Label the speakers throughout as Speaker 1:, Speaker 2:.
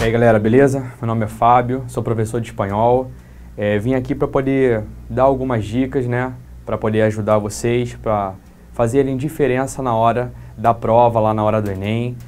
Speaker 1: E aí galera, beleza? Meu nome é Fábio, sou professor de espanhol. Vim aqui para poder dar algumas dicas, né? Para poder ajudar vocês, para fazerem diferença na hora da prova, lá na hora do Enem.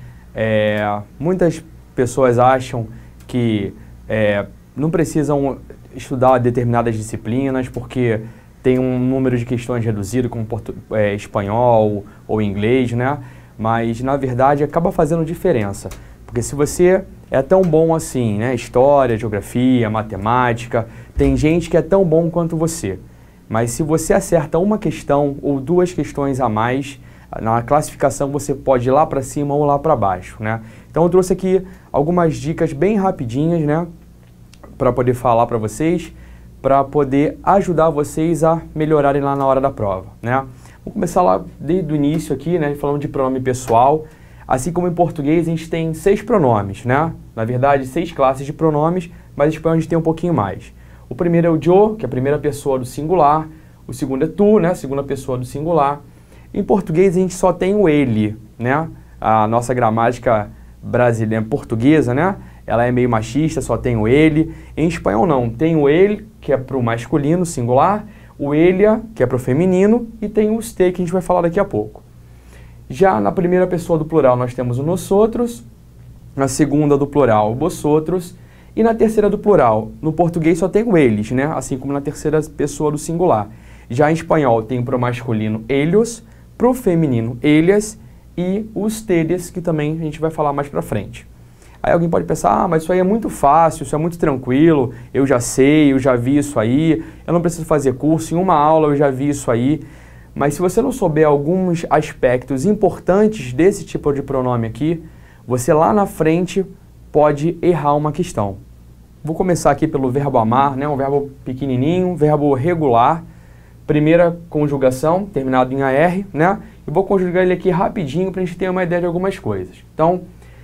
Speaker 1: Muitas pessoas acham que não precisam estudar determinadas disciplinas porque tem um número de questões reduzido, como espanhol ou inglês, né? Mas, na verdade, acaba fazendo diferença. Porque se você é tão bom assim, né? História, geografia, matemática, tem gente que é tão bom quanto você. Mas se você acerta uma questão ou duas questões a mais, na classificação você pode ir lá para cima ou lá para baixo, né? Então eu trouxe aqui algumas dicas bem rapidinhas, né? Para poder falar para vocês, para poder ajudar vocês a melhorarem lá na hora da prova, né? Vamos começar lá desde o início aqui, né? Falando de pronome pessoal. Assim como em português a gente tem 6 pronomes, né? Na verdade, 6 classes de pronomes, mas em espanhol a gente tem um pouquinho mais. O primeiro é o yo, que é a primeira pessoa do singular. O segundo é tu, né? A segunda pessoa do singular. Em português a gente só tem o ele, né? A nossa gramática brasileira, portuguesa, né? Ela é meio machista, só tem o ele. Em espanhol não, tem o ele, que é para o masculino, singular, o ella, que é para o feminino, e tem o usted, que a gente vai falar daqui a pouco. Já na primeira pessoa do plural nós temos o nosotros, na segunda do plural o vosotros, e na terceira do plural, no português só tem o eles, né? Assim como na terceira pessoa do singular. Já em espanhol tem para o masculino ellos, para o feminino ellas e ustedes, que também a gente vai falar mais para frente. Aí alguém pode pensar, mas isso aí é muito fácil, isso é muito tranquilo, eu já sei, eu já vi isso aí, eu não preciso fazer curso, em uma aula eu já vi isso aí. Mas se você não souber alguns aspectos importantes desse tipo de pronome aqui, você lá na frente pode errar uma questão. Vou começar aqui pelo verbo amar, né? Um verbo pequenininho, um verbo regular, primeira conjugação, terminado em AR, né? Eu vou conjugar ele aqui rapidinho para a gente ter uma ideia de algumas coisas. Então,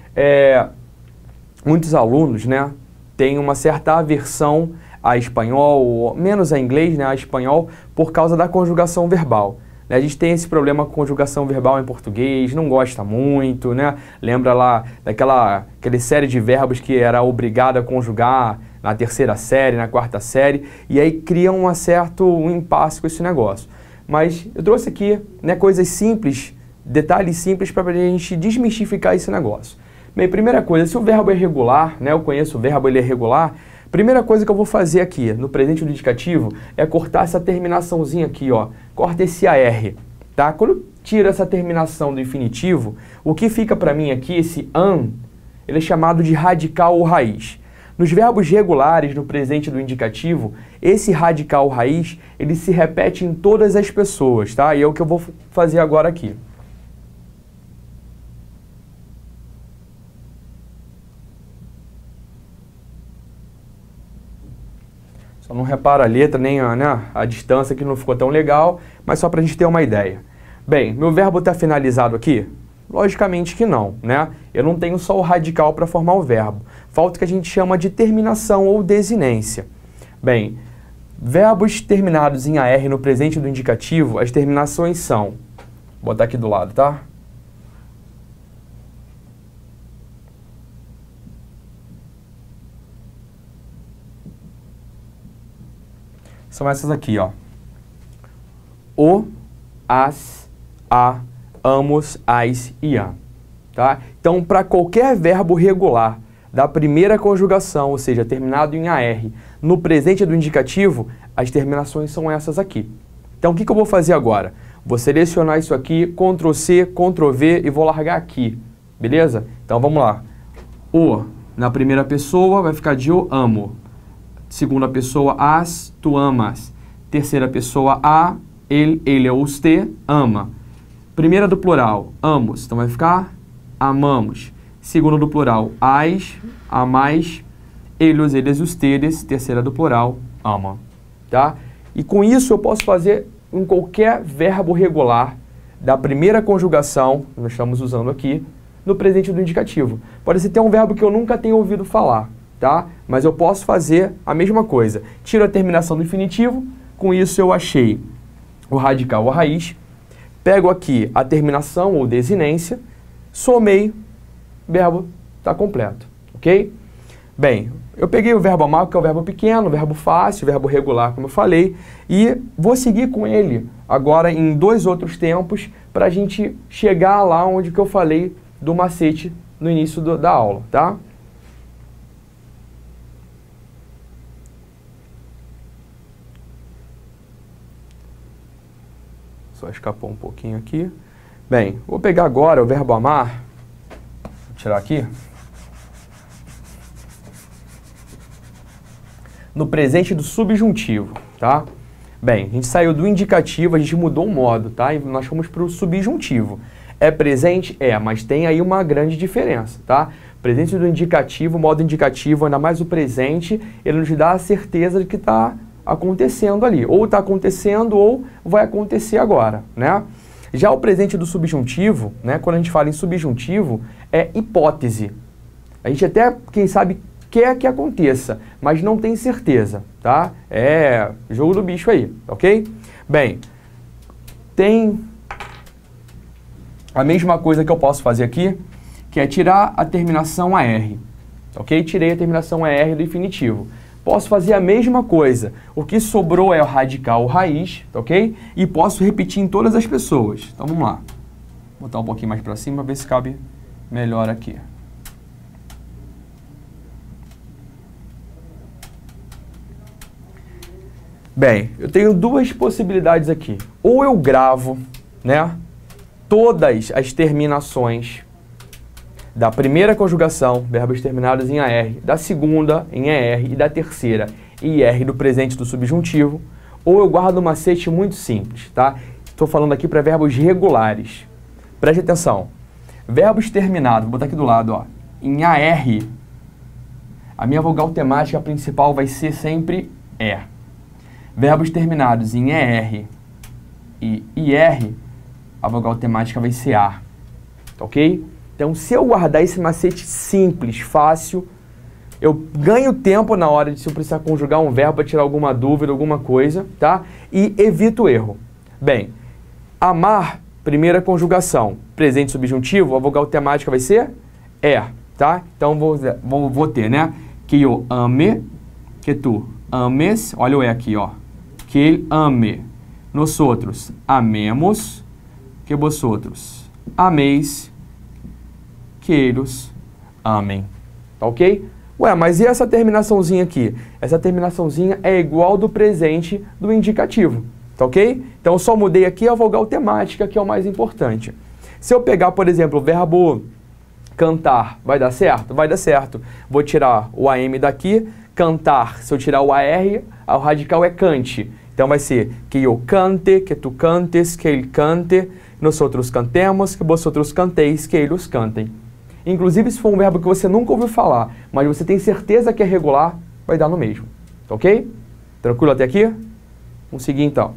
Speaker 1: muitos alunos, né, têm uma certa aversão a espanhol, menos a inglês, né, a espanhol, por causa da conjugação verbal. A gente tem esse problema com conjugação verbal em português, não gosta muito, né? Lembra lá daquela série de verbos que era obrigado a conjugar na terceira série, na quarta série, e aí cria um certo impasse com esse negócio. Mas eu trouxe aqui, né, coisas simples, detalhes simples para a gente desmistificar esse negócio. Bem, primeira coisa, se o verbo é regular, né, eu conheço o verbo, ele é regular, primeira coisa que eu vou fazer aqui, no presente do indicativo, é cortar essa terminaçãozinha aqui, ó. Corta esse AR, tá? Quando eu tiro essa terminação do infinitivo, o que fica para mim aqui, esse an, ele é chamado de radical ou raiz. Nos verbos regulares, no presente do indicativo, esse radical ou raiz, ele se repete em todas as pessoas, tá? E é o que eu vou fazer agora aqui. Só não repara a letra, nem a distância que não ficou tão legal, mas só para a gente ter uma ideia. Bem, meu verbo está finalizado aqui? Logicamente que não, né? Eu não tenho só o radical para formar o verbo. Falta o que a gente chama de terminação ou desinência. Bem, verbos terminados em AR no presente do indicativo, as terminações são... Vou botar aqui do lado, tá? São essas aqui, ó. O, as, a, amos, as e a. Tá? Então, para qualquer verbo regular da primeira conjugação, ou seja, terminado em AR, no presente do indicativo, as terminações são essas aqui. Então, o que eu vou fazer agora? Vou selecionar isso aqui, Ctrl C, Ctrl V e vou largar aqui. Beleza? Então, vamos lá. O, na primeira pessoa, vai ficar de eu amo. Segunda pessoa, as, tu amas. Terceira pessoa, a, ele ou usted, ama. Primeira do plural, amos. Então vai ficar amamos. Segunda do plural, as, amais. Eles, ustedes. Terceira do plural, ama. Tá? E com isso eu posso fazer em qualquer verbo regular da primeira conjugação, que nós estamos usando aqui, no presente do indicativo. Pode ser até um verbo que eu nunca tenha ouvido falar. Tá? Mas eu posso fazer a mesma coisa. Tiro a terminação do infinitivo, com isso eu achei o radical ou a raiz, pego aqui a terminação ou desinência, somei, verbo está completo, ok? Bem, eu peguei o verbo amar, que é o verbo pequeno, o verbo fácil, o verbo regular, como eu falei, e vou seguir com ele agora em 2 outros tempos para a gente chegar lá onde que eu falei do macete no início da aula, tá? Só escapou um pouquinho aqui. Bem, vou pegar agora o verbo amar, vou tirar aqui. No presente do subjuntivo, tá? Bem, a gente saiu do indicativo, a gente mudou o modo, tá? E nós fomos para o subjuntivo. É presente? É, mas tem aí uma grande diferença, tá? Presente do indicativo, modo indicativo, ainda mais o presente, ele nos dá a certeza de que está acontecendo ali. Ou está acontecendo ou vai acontecer agora, né? Já o presente do subjuntivo, né? Quando a gente fala em subjuntivo, é hipótese. A gente até, quem sabe, quer que aconteça, mas não tem certeza, tá? É jogo do bicho aí, ok? Bem, tem a mesma coisa que eu posso fazer aqui, que é tirar a terminação AR, ok? Tirei a terminação AR do infinitivo. Posso fazer a mesma coisa. O que sobrou é o radical, o raiz, ok? E posso repetir em todas as pessoas. Então vamos lá. Vou botar um pouquinho mais para cima, ver se cabe melhor aqui. Bem, eu tenho 2 possibilidades aqui. Ou eu gravo, né, todas as terminações da primeira conjugação, verbos terminados em AR, da segunda em ER e da terceira em IR do presente do subjuntivo, ou eu guardo um macete muito simples, tá? Estou falando aqui para verbos regulares. Preste atenção. Verbos terminados, vou botar aqui do lado, ó, em AR, a minha vogal temática principal vai ser sempre E. Verbos terminados em ER e IR, a vogal temática vai ser A, ok? Então, se eu guardar esse macete simples, fácil, eu ganho tempo na hora de se eu precisar conjugar um verbo para tirar alguma dúvida, alguma coisa, tá? E evito o erro. Bem, amar, primeira conjugação, presente subjuntivo, a vogal temática vai ser E, tá? Então, vou ter, né? Que eu ame, que tu ames, olha o E aqui, ó. Que ele ame. Nós outros amemos, que vosotros ameis, que eles amem. Tá ok? Ué, mas e essa terminaçãozinha aqui? Essa terminaçãozinha é igual do presente do indicativo. Tá ok? Então eu só mudei aqui a vogal temática, que é o mais importante. Se eu pegar, por exemplo, o verbo cantar, vai dar certo? Vai dar certo. Vou tirar o AM daqui. Cantar, se eu tirar o AR, o radical é cante. Então vai ser que eu cante, que tu cantes, que ele cante, nós outros cantemos, que vosotros canteis, que eles cantem. Inclusive, se for um verbo que você nunca ouviu falar, mas você tem certeza que é regular, vai dar no mesmo. Tá ok? Tranquilo até aqui? Vamos seguir então.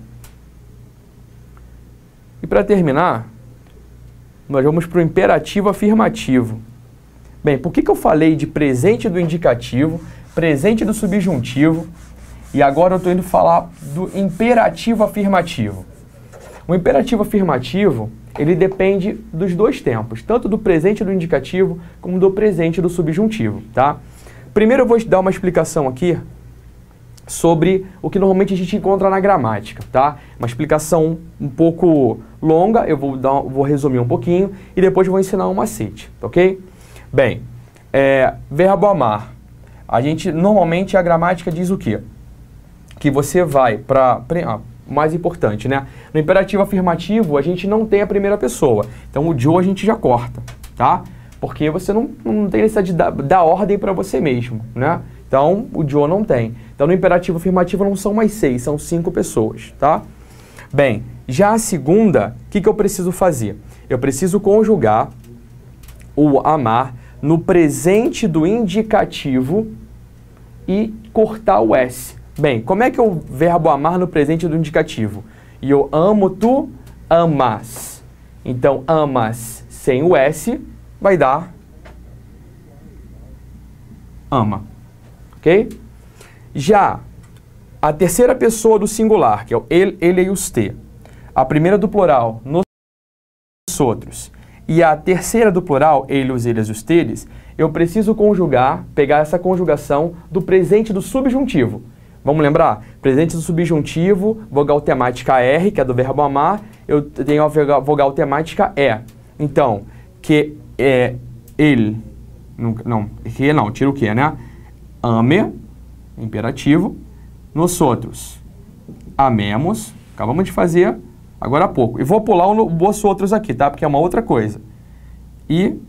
Speaker 1: E para terminar, nós vamos para o imperativo afirmativo. Bem, por que eu falei de presente do indicativo, presente do subjuntivo, e agora eu estou indo falar do imperativo afirmativo? O imperativo afirmativo, ele depende dos 2 tempos, tanto do presente do indicativo, como do presente do subjuntivo, tá? Primeiro eu vou te dar uma explicação aqui sobre o que normalmente a gente encontra na gramática, tá? Uma explicação um pouco longa, eu vou resumir um pouquinho, e depois eu vou ensinar um macete, ok? Bem, verbo amar. Normalmente a gramática diz o quê? Que você vai para... mais importante, né? No imperativo afirmativo, a gente não tem a primeira pessoa. Então, o Joe a gente já corta, tá? Porque você não tem necessidade de dar ordem para você mesmo, né? Então, o Joe não tem. Então, no imperativo afirmativo não são mais 6, são 5 pessoas, tá? Bem, já a segunda, o que eu preciso fazer? Eu preciso conjugar o amar no presente do indicativo e cortar o S. Bem, como é que é o verbo amar no presente do indicativo? Eu amo, tu amas. Então, amas sem o S vai dar ama. Ok? Já a terceira pessoa do singular, que é o ele e os te. A primeira do plural, nós outros. e a terceira do plural, eles, eles, os, teles, eu preciso conjugar, pegar essa conjugação do presente do subjuntivo. Vamos lembrar? Presente do subjuntivo, vogal temática R, que é do verbo amar, eu tenho a vogal temática E. Então, que é ele, não, tira o que, né? Ame, imperativo, nós outros, amemos, acabamos de fazer agora há pouco. E vou pular o vós outros aqui, tá? Porque é uma outra coisa. E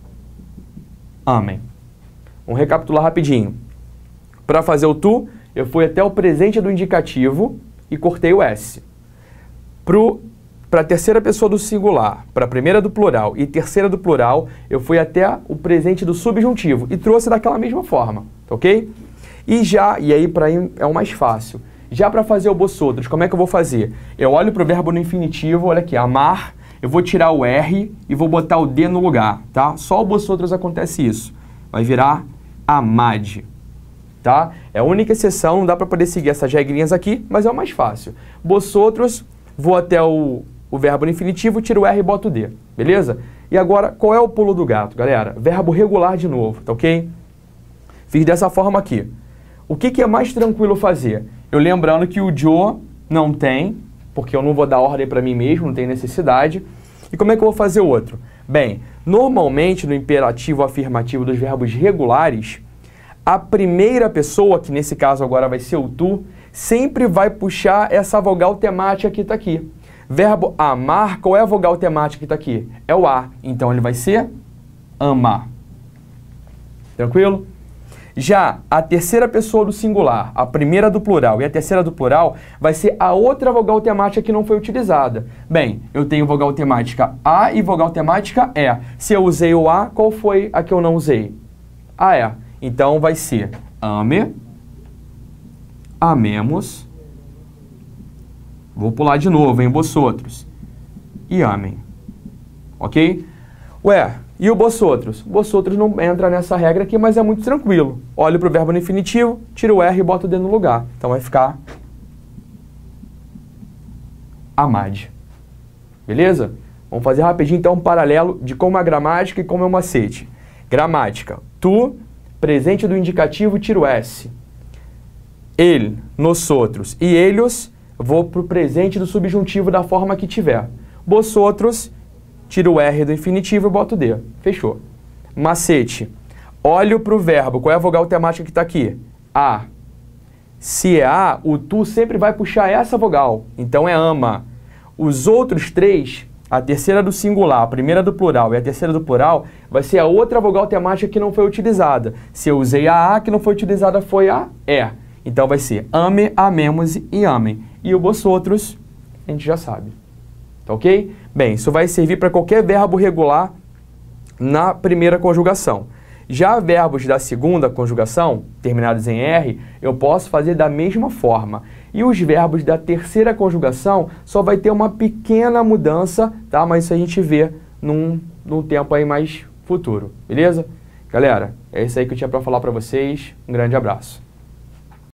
Speaker 1: amem. Vamos recapitular rapidinho. Para fazer o eu fui até o presente do indicativo e cortei o S. Para a terceira pessoa do singular, para a primeira do plural e terceira do plural, eu fui até o presente do subjuntivo e trouxe daquela mesma forma, ok? E aí para aí é o mais fácil. Já para fazer o vós outros, como é que eu vou fazer? Eu olho para o verbo no infinitivo, olha aqui, amar, eu vou tirar o R e vou botar o D no lugar, tá? Só o vós outros acontece isso. Vai virar amade, tá? É a única exceção, não dá para poder seguir essas regrinhas aqui, mas é o mais fácil. Vós outros, vou até o verbo no infinitivo, tiro o R e boto o D, beleza? E agora, qual é o pulo do gato, galera? Verbo regular de novo, tá ok? Fiz dessa forma aqui. O que é mais tranquilo fazer? Eu lembrando que o Joe não tem, porque eu não vou dar ordem para mim mesmo, não tem necessidade. E como é que eu vou fazer o outro? Bem, normalmente no imperativo afirmativo dos verbos regulares, a primeira pessoa, que nesse caso agora vai ser o tu, sempre vai puxar essa vogal temática que está aqui. Verbo amar, qual é a vogal temática que está aqui? É o A. Então ele vai ser amar. Tranquilo? Já a terceira pessoa do singular, a primeira do plural e a terceira do plural, vai ser a outra vogal temática que não foi utilizada. Bem, eu tenho vogal temática A e vogal temática E. Se eu usei o A, qual foi a que eu não usei? A E. Então vai ser ame, amemos, vou pular de novo, hein, vós outros, e amem. Ok? Ué, e o vós outros? Vós outros não entra nessa regra aqui, mas é muito tranquilo. Olho para o verbo no infinitivo, tiro o R e boto o D no lugar. Então vai ficar amade. Beleza? Vamos fazer rapidinho então um paralelo de como é a gramática e como é o macete. Gramática. Tu, presente do indicativo, tiro S. Ele, nós outros e eles, vou para o presente do subjuntivo da forma que tiver. Vós outros, tiro o R do infinitivo e boto o D. Fechou. Macete. Olho para o verbo. Qual é a vogal temática que está aqui? A. Se é A, o tu sempre vai puxar essa vogal. Então é ama. Os outros três, a terceira do singular, a primeira do plural e a terceira do plural, vai ser a outra vogal temática que não foi utilizada. Se eu usei a que não foi utilizada foi a E. Então vai ser ame, amemos e amem. E o vós outros, a gente já sabe. Tá ok? Bem, isso vai servir para qualquer verbo regular na primeira conjugação. Já verbos da segunda conjugação, terminados em R, eu posso fazer da mesma forma. E os verbos da terceira conjugação só vai ter uma pequena mudança, tá? Mas isso a gente vê num tempo aí mais futuro, beleza? Galera, é isso aí que eu tinha para falar para vocês. Um grande abraço.